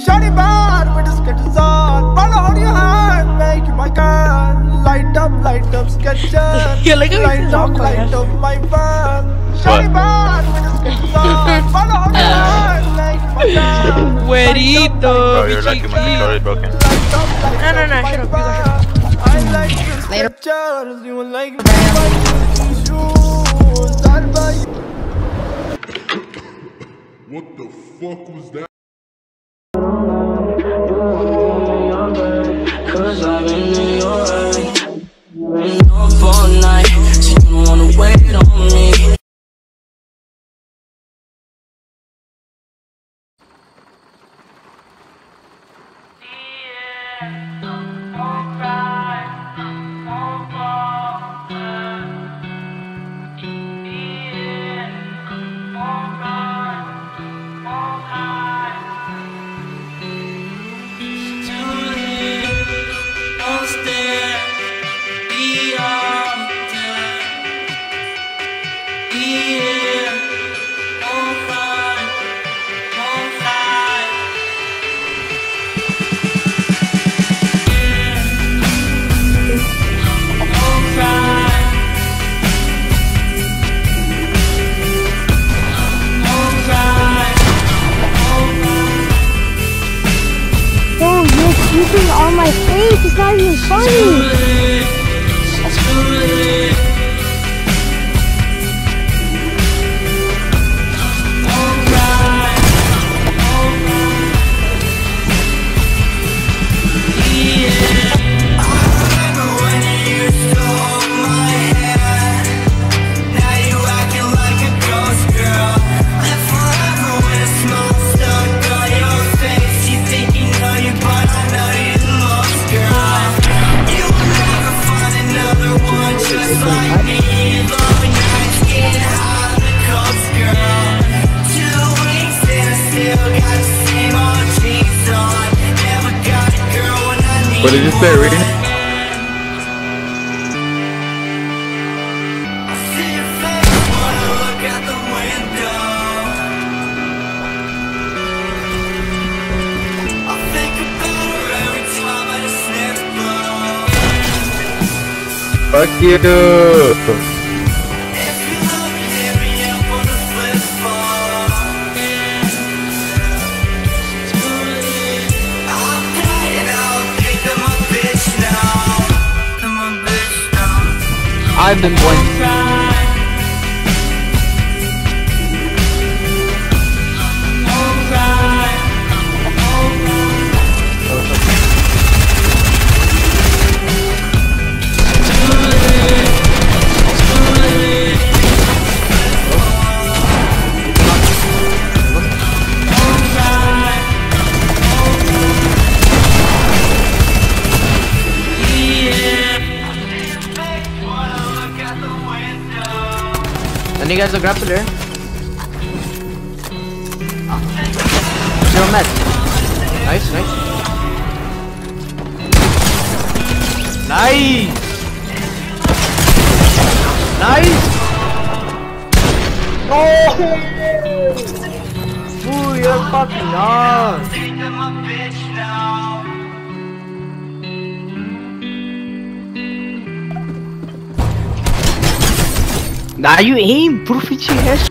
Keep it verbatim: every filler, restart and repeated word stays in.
Shawty bad with the sketches on. Follow on your hand, make you my girl. Light up, light up, sketches. Yeah, like light up, light up, my van. Shawty bad with the sketches on. Follow on your hand, make you my girl. Güerito, Bro, you're lucky my controller is broken. Light up, light No, no, up, no, my shut up, you van. I like the Later. sketches. You like my shoes. I'll buy you. What the fuck was that? Cause I've been in your way, been up all night, so you don't wanna wait on me. Sleeping on my face, it's not even funny. What did you say, Reed? Fuck you! I've been going. And you guys are grappler. Zero med. Nice, nice. Nice! Nice! Oh! Ooh, you're fucking on! Nah, you aim, puro pinche headshot.